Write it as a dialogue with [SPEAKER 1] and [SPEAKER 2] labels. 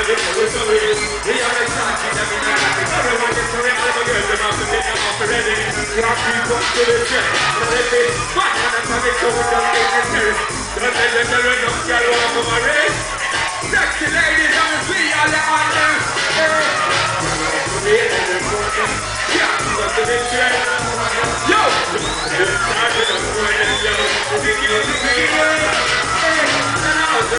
[SPEAKER 1] Sexy ladies, I'm a sweet, all the honors. Yo!